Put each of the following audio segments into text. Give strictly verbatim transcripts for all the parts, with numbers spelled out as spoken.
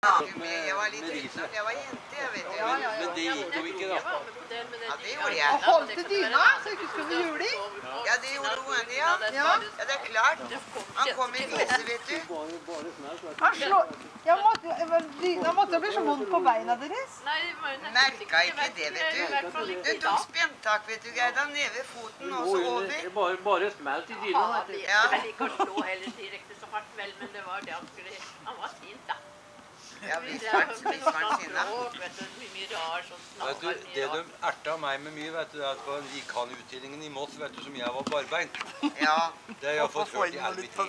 Jeg var litt uten, jeg var jente, jeg vet du. Men det gikk jo ikke, da. Ja, det gjorde jeg. Og holdt til dyna, så ikke skulle bli juling. Ja, det gjorde hun, ja. Ja, det er klart. Han kom i huset, vet du. Han slå... Jeg måtte, dyna måtte bli så vondt på beina deres. Merka ikke det, vet du. Du tok spenntak, vet du, Gerda, nede ved foten og så over. Bare, bare smelt i dyna. Ja. Jeg liker å slå heller direkte så hardt vel, men det var det han skulle... Han var fint, da. Ja, visst var han sinna. Vet du, mye rar, sånn Vet du, det de erta meg med mye, vet du, det er på Vikan-utstillingen i Moss, vet du, som jeg var barbeint. Ja. Det har jeg fått hørt i hele mitt liv.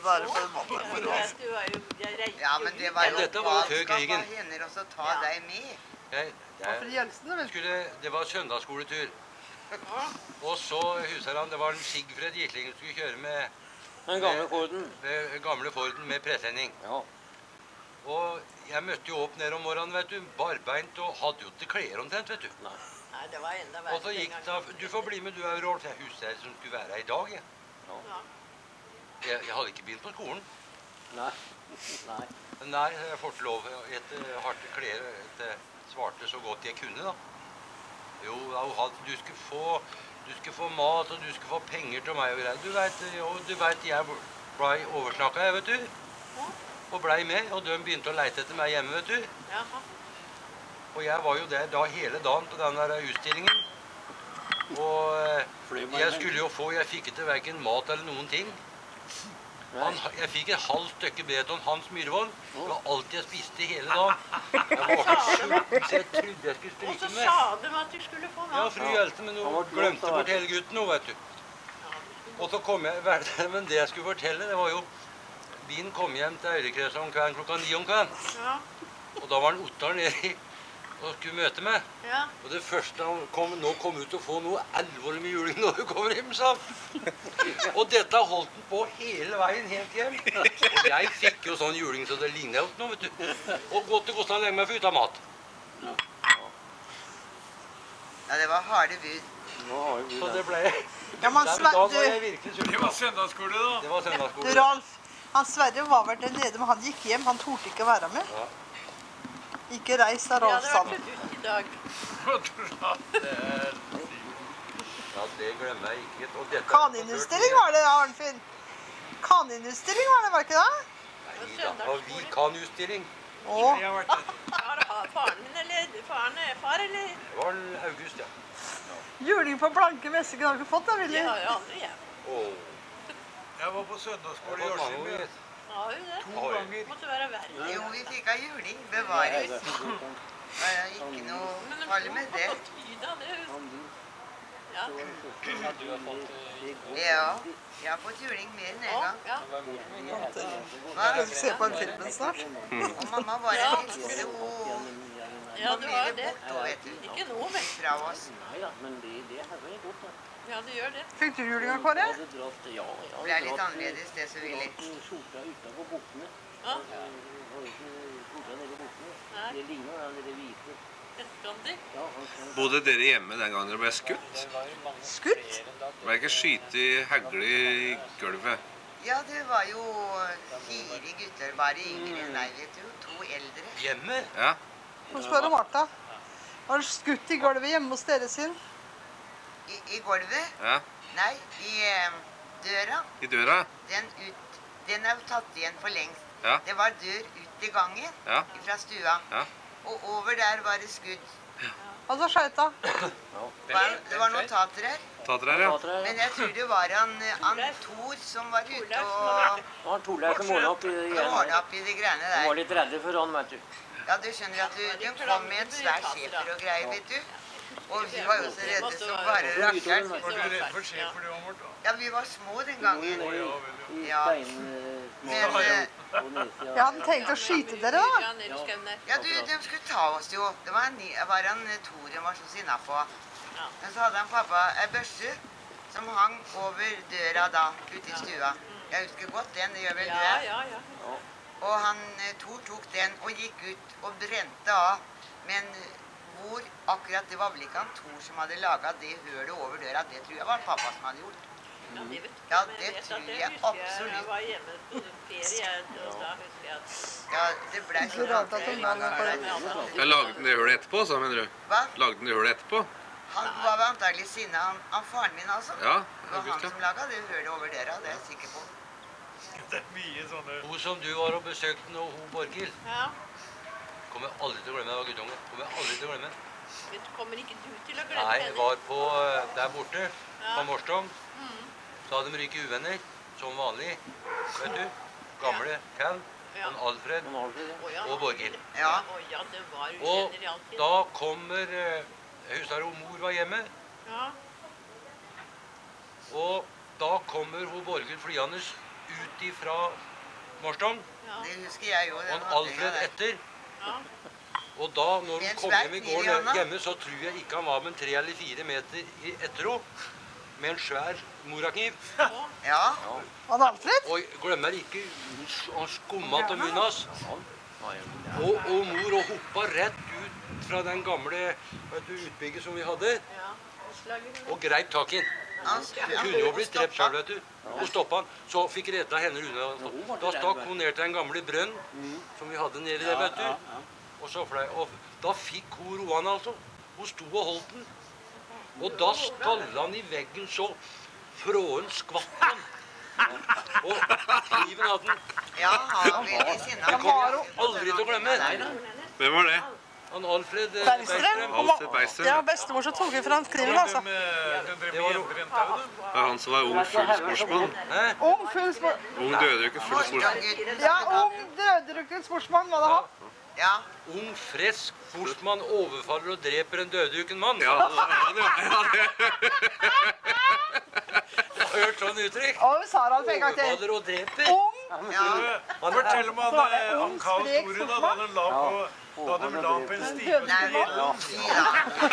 Ja, men det var jo Dette var jo før krigen. hender også ta deg med. Jeg, jeg skulle, det var søndagsskoletur. Og så huset han, det var en Sigfred Gitling som skulle kjøre med Den gamle Forden. Med gamle Forden med presending. Ja. Og jeg møtte jo opp ned om morgenen, vet du, barbeint, og hadde jo ikke klær omtrent, vet du. Nei. Nei, det var enda verre. Og så gikk det, du får bli med, du er Rolf, jeg husker som skulle være her i dag, jeg. Ja. Jeg, jeg hadde ikke begynt på skolen. Nei. Nei. Nei, jeg får ikke lov etter hardt klær, etter svarte så godt jeg kunne, da. Jo, du skulle få, du skulle få mat, og du skulle få penger til meg og greier. Du vet, jo, du vet, jeg ble oversnakket, jeg, vet du. Og blei med, og de begynte å leite etter meg hjemme, vet du. Jaha. Og jeg var jo der da hele dagen på den der utstillingen. Og jeg skulle jo få, jeg fikk ikke hverken mat eller noen ting. Han, jeg fikk et halvt stykke beton, Hans Myhrvold. Det var alt jeg spiste hele dagen. Jeg var så sjuk, så jeg trodde jeg skulle stryke med. Og så sa de at du skulle få mat. Ja, fru Hjelte, men hun glemte bort hele gutten nå, vet du. Og så kom jeg, men det jeg skulle fortelle, det var jo, bilen kom hjem til Øyrekresa om kvelden klokka ni om kvelden. Ja. Og da var han Ottar nede i og skulle møte meg. Ja. Og det første han kom, nå kom ut og få noe alvorlig med juling når du kommer hjem, sa han. Og dette holdt han på hele veien helt hjem. Og jeg fikk jo sånn juling så det lignet opp nå, vet du. Og godt det kostet han lenge meg for ut av mat. Ja, det var harde bud. Så det ble... Ja, man Da Sverre, var jeg virkelig sulten. Det var søndagsskole, da. Det var søndagsskole. du Ralf, han Sverre var vel der nede, men han gikk hjem, han torde ikke være med. Ja. Ikke reis av Ja, Ralf det var Sand. ikke ut i dag. Ja, det glemmer jeg ikke. Og dette- Kaninutstilling var det, Arnfinn. Kaninutstilling var det, var det ikke det? Nei, da var vi kan-utstilling. Åh, Jeg har vært der. Har har faren min, eller faren er far, eller? Det var en august, ja. juling på blanke messinger har du ikke fått da, Det Willy? har jeg aldri, jeg. Åh, Jeg var på søndagsskole det i var mange Årsliv. år. Har jo det. To ganger. Måtte være verre. Jo, vi fikk av juling, bevares. Det var ikke noe Men farlig med det. har fått lyd av det. Ja. Ja, jeg har fått juling mer enn en Å, gang. ja. Skal vi se på en film snart? Og mamma var en eldste, hun Ja, kom det var mer det. borte, vet du, Ikke noe, men. fra oss. Nei da, men det, det har vært godt, da. Ja, det gjør det. Fikk du juling av Kåre? Jeg hadde dratt, ja, jeg Det hadde ble litt dratt- annerledes, det så villig. dratt skjorta utenpå bukkene. Ja. Jeg har ikke skjorta nede i bukkene. Nei. Det ligner den der hvite. Gandhi. Ja, han kan... Bodde dere hjemme den gangen dere ble skutt? Skutt? Ble ikke skyte i hegle i gulvet? Ja, det var jo fire gutter, bare yngre enn deg, vet du. To eldre. Hjemme? Ja. Få spørre Martha. Har du skutt i gulvet hjemme hos dere sin? I, i gulvet? Ja. Nei, i eh, døra. I døra? Den, ut, den er jo tatt igjen for lengst. Ja. Det var dør ut i gangen Ja. fra stua. Ja. Og over der var det skudd. Og så skjøt da. Det var, det var notater her. Ta dere her, ja. Men jeg tror det var han, han Thor som var ute og Det var Torleif som ordnet opp i det ordnet greiene. opp i de greiene De var der. litt redde for han, vet du. Ja, du skjønner at du, de kom med en svær skjefer og greier, vet du. Og vi var jo så redde som bare rakkeren. Var du redd for schæfer, du, Morten? Ja, vi var små den gangen. I Ja. stein... Men, eh, Jeg hadde tenkt å skyte dere da. Ja, nede i skauen der. ja, du, de skulle ta oss jo. Det var en, var en Thor jeg var så sinna på. Men så hadde han pappa en børse som hang over døra da, ute i stua. Jeg husker godt den, det gjør vel du? Ja, ja, ja. Og han eh, Thor tok den og gikk ut og brente av. Men hvor akkurat, det var vel ikke han Thor som hadde laget det hølet over døra, det tror jeg var pappa som hadde gjort. Ja, det vet du. Ja, Men det vet at tror det jeg husker absolutt. Jeg var hjemme på ferie, og da husker jeg at Ja, det ble så Så rart at hun var med på det. Jeg lagde den det hullet etterpå, så mener du? Hva? Lagde den det hullet etterpå? Han var antagelig sinne, han, han faren min altså. Ja, Det var han August, ja. som laget det hølet over dere, det er jeg sikker på. Det er mye sånne... Hun som du var og besøkte nå, hun Borghild, Ja, kommer jeg aldri til å glemme. Det var guttunge. Kommer jeg aldri til å glemme. men du kommer ikke du til å glemme Nei, jeg henne? var på eh, der borte, på Ja. Morstong. Mm. Så hadde de ryket uvenner, som vanlig, vet du. Gamle Cal, Ja. og Alfred Men Alfred, ja. Å, ja. og Borghild. Ja. Å, ja, det var Og uvenner alltid. da kommer, eh, jeg husker hun mor var hjemme, Ja, og da kommer hun Borghild flyende ut ifra Morstong, ja, Det husker jeg jo. den og handlingen Alfred der. etter. ja. Og da, når Med hun en kom svær hjem i kniv i går hånda. hjemme, så tror jeg ikke han var med en tre eller fire meter i- etter henne, med en svær morakniv. Ja, Han Alfred? Og jeg glemmer ikke, han skumma til munnen hans. Ja, ja. Og, og mor og hoppa rett ut fra den gamle vet du, utbygget som vi hadde, Ja, slager. og greip tak i den. han, Hun kunne jo blitt drept sjøl, vet du. Og stoppa han. Så fikk redda henne unna. Da stakk hun ned til den gamle brønn som vi hadde nedi der, vet du. Og så fløy, og da fikk hun roa han, altså. Hun sto og holdt den. Og da stalla han i veggen så fråen skvatt han. Og kniven hadde den. ja, han var veldig sinne. Det kommer jeg aldri til å glemme. Hvem var det? Han Alfred eh, Bergstrøm? Bergstrøm. Alfred Bergstrøm. Ja, bestemor som tok ifra kniven, altså. De, de drev Det var med jo- jenter i en tau, da. Det er han som var ung full sportsmann. Hæ? Ung, full sport... Ung døde jo ikke full sportsmann. Morstonggutten. Ja, ung, dødrukken sportsmann, var det han? Ja, Ung, frisk sportsmann overfaller og dreper en dødrukken mann. Ja, det var han, ja. Ja, det. Jeg har hørt sånn uttrykk. Og Sara hadde en gang til. Overfaller og dreper. Ung, ja. Fortell om han, Så var det eh, han ung, Karl sprek Tore, da, da sportsmann. de la på, da de la på en stige. Nei, vi ja.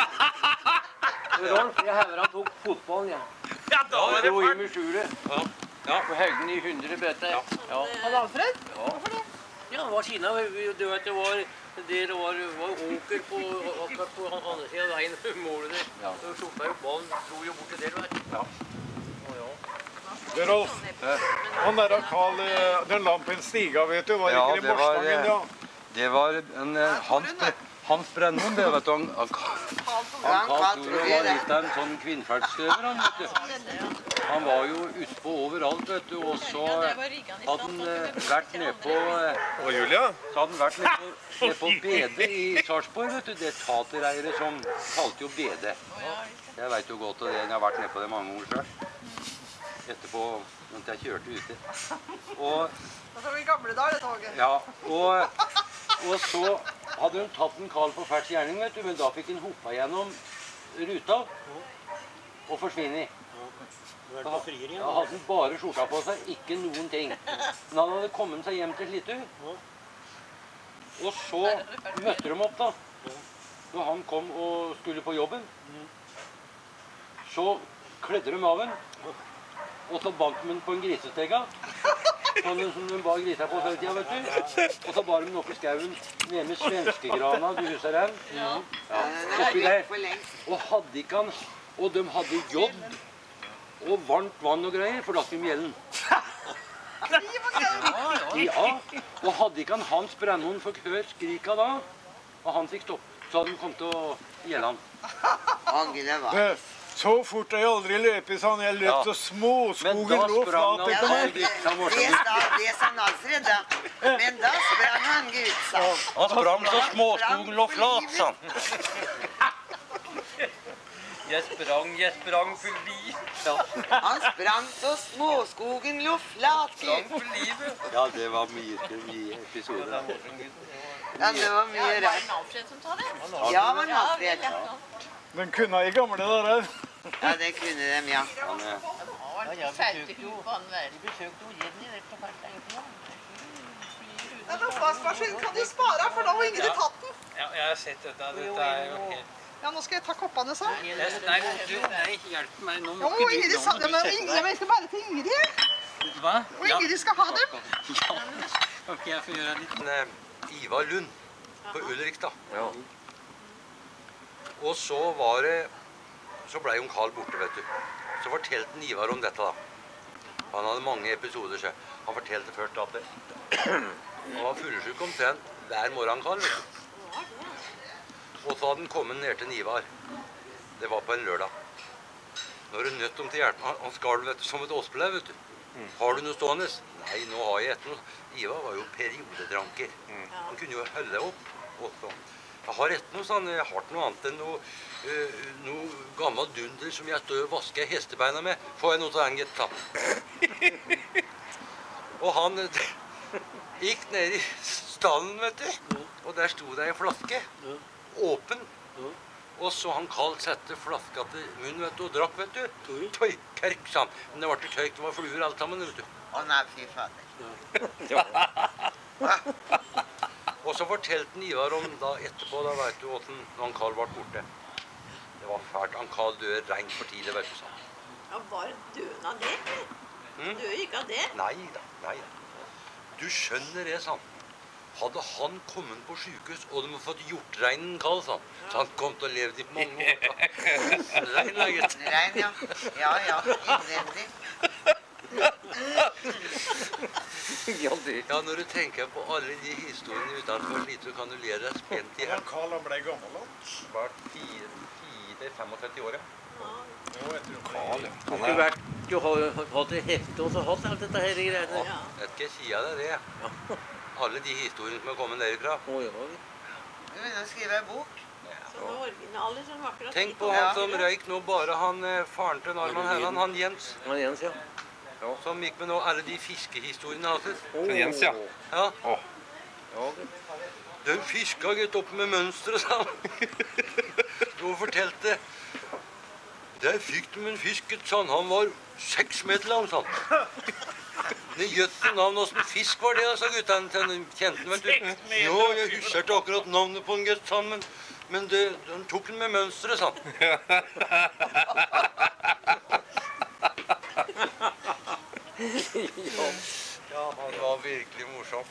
Rolf, jeg hører han tok fotballen, ja. Ja, da Ja, var Det det var fælt. i med skjulet. Ja. Ja. På Haugen i hundre bøtte. Ja. Ja. han Alfred? Ja, det var Kina. Du vet, det var, det var, var åker på, akkurat på han andre siden av veien. Målet der. Ja. Så skjorta jo ballen, dro jo bort til der, vet du. Ja. Å, ja. Det, Rolf, han der av Karl, eh, den la på en stiga, vet du, var Ja, ikke det det var, Morstangen, eh, ja. Det var en eh, Hans, Hans Brennmoen, det vet du. Han, han, han Karl Tore var litt av en sånn kvinnferdsstøver, han, vet du. Han var jo utpå overalt, vet du, og så hadde han eh, vært nede på eh, Og Julia? Så hadde han vært nede på, nede på Bede i Sarpsborg, vet du. Det tatereiere som kalte jo Bede. Jeg vet jo godt det, jeg har vært nede på det mange år selv. Etterpå, mens jeg kjørte ute. Og, Det var i gamle dager, det toget. ja, og, og så hadde hun tatt en Karl på ferds gjerning, vet du, men da fikk hun hoppa gjennom ruta og forsvinnet. Da da hadde han bare skjorta på seg, ikke noen ting. Men han hadde kommet seg hjem til Slitu. Og så møtte de opp da. Når han kom og skulle på jobben, så kledde de av ham. Og så bandt de den på en grisestega. Sånn som de bar grisa på før i tida, vet du. Og så bar de den opp i skauen nede med svenskegrana, du husker den? Ja. Oppi der. Og hadde ikke han, og de hadde jod og varmt vann og greier, for da skulle de gjelde den. Ja, og hadde ikke han Hans Brennmoen fått høre skrika da, og han fikk stopp, så hadde de kommet til å gjelde han. Angre var. Det, så fort har jeg aldri løpet sånn. Jeg løp Ja. så småskogen Men da lå sprang flat. han ikke Ja, sant? det, det, sa, det sa Alfred da. Men da sprang han Gud, sa han. Han sprang så småskogen lå flat, sa han. Jeg sprang, jeg sprang for liv. Ja. Han sprang så småskogen lå flat, Gud. For livet. Ja, det var mye, mye episoder. Ja, det var mye Var det rart. en Alfred som sa det? Ja, men Alfred. Den kunne i gamle dager. Ja, det kunne dem, ja. Han, eh, Faulte hun på han vel? Ja, men fastmaskinen kan du spare, for da har Ingrid tatt den. Ja, jeg har sett dette. Dette er jo helt... Ja, nå skal jeg ta koppene så. Nei, du, nei, hjelp meg. Nå Ja, må men ikke Ingrid du... sa det, men Ingrid, jeg skal bare til Ingrid. Hva? Og Ingrid skal ha dem. Ja, kan ikke jeg få gjøre litt? Men, eh, Ivar Lund på Ulrik da. Ja. Og så var det, så ble jo Karl borte, vet du. Så fortalte han Ivar om dette da. Han hadde mange episoder, så han fortalte først at det, han var fullsyk omtrent hver morgen, Karl. Og så hadde han kommet ned til Ivar. Det var på en lørdag. Nå er du nødt om til hjelpen. Han, han skalv vet du, som et åspelev, vet du. Mm. Har du noe stående? Nei, nå har jeg et noe. Ivar var jo periodedranker. Mm. Han kunne jo holde opp også. Jeg har et noe sånn, jeg har ikke noe annet enn noe, uh, noe gammel dunder som jeg står og vasker hestebeina med. Får jeg noe til den, gitt, Og han gikk ned i stallen, vet du. Og der sto det en flaske. Åpen. Og så han Karl sette flaska til munnen, vet du, og drakk, vet du. Tøy, kerk, sa han. Men det var ikke tøyk, det var fluer alt sammen, vet du. Å nei, fy fader. Og så fortalte han Ivar om da etterpå, da vet du, hvordan han Karl ble borte. Det var fælt. Han Karl døde rent for tidlig, vet du, sa han. Ja, var døden av det? Mm? Døde ikke av det? Nei da, nei da. Du skjønner det, sa han. Hadde han kommet på sykehus, og de hadde fått gjort reinen Karl, sa han. Så han kom til å leve i mange år. Rein, da, gitt. Rein, ja. Ja, ja. Innvendig. Ja, når du tenker på alle de historiene utenfor litt, så kan du le deg spent i her. Karl, han ble gammel, da. Var fire, fire, femogtretti år, ja. Karl, ja. Han har vært, du har jo hatt det heftig, og så hatt alt dette her greiene. Ja, jeg skal si av deg det. Alle de historiene som er kommet derifra. Å, ja. Du begynner å skrive en bok. Sånne originaler som akkurat... Tenk på han som røyk nå, bare han, faren til Narman Helland, han Jens. Han Jens, ja. Som gikk med nå alle de fiskehistoriene hans. Han Jens, ja. Ja. Åh. Den fiska gitt opp med mønstre, sa han. Du fortalte. Der fikk de en fisket, sa han. Han var seks meter lang, sa han. Det gjøtte navn, hvordan fisk var det, sa guttene til den kjenten, vet du. Jo, jeg husker ikke akkurat navnet på en gutt, sa han, men, men det, den tok den med mønstre, sa han. Ja, han var virkelig morsom.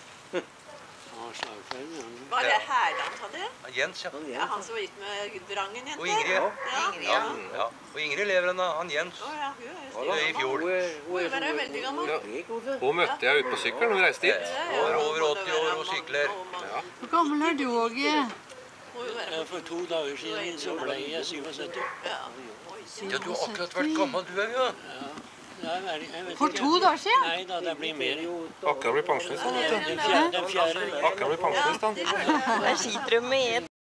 Var det Herland, sa du? Jens, ja. Ja, han som var gitt med Drangen, jente. Og Ingrid, ja. Ingrid, ja. Ja. Og Ingrid lever enn han Jens. Å ja, hun er jo Det er i fjor. Hun er veldig gammel. Hun møtte jeg ute på sykkelen når vi reiste dit. Hun er over åtti år og sykler. Hvor gammel er du, Åge? For to dager siden så ble jeg syvogsytti. Ja, du har akkurat vært gammel, du er jo. For to dager siden? Nei da, det blir mer. Akkurat blir pensjonist, han, vet du. Den fjerde. Den fjerde. Akkurat blir pensjonist, han. Der sitter du med